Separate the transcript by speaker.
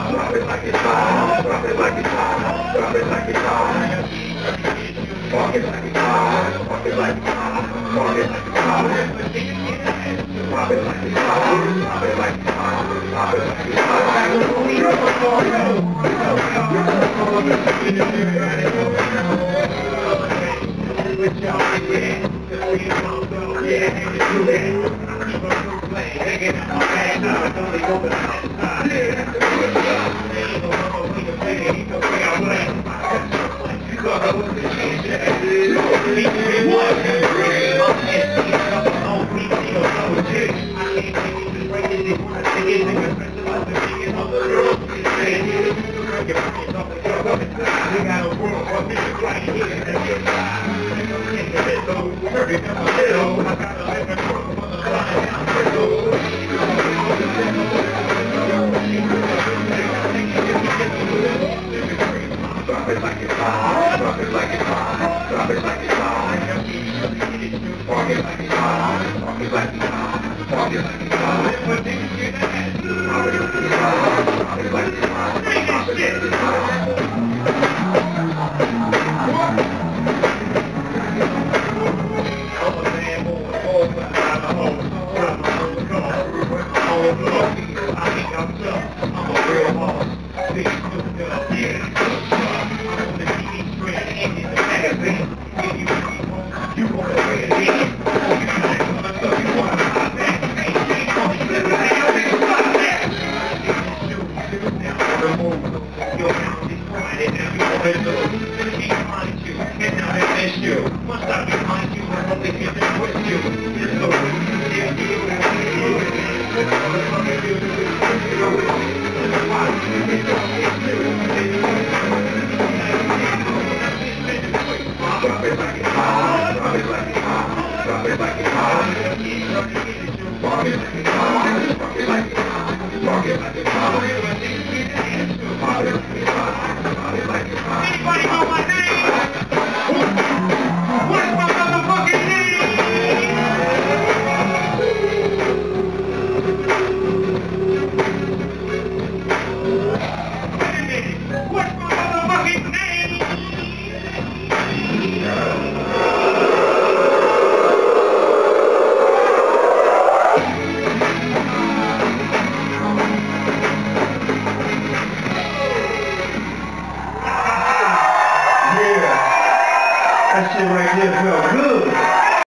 Speaker 1: Drop it like it's hot. Drop it like it's hot. Drop it like it's hot. Walk it like it's hot. Walk it like it's hot. Walk it like it's hot. Drop it like it's hot. Drop it like it's hot. Drop it like it's hot. Drop it like it's hot. Drop it like it's hot. Drop it like it's hot. Walk it like it's hot. Walk it like it's hot. Walk it like it's hot. Drop it like it's hot. Drop it like it's hot. Drop it like it's hot. Must I remind you,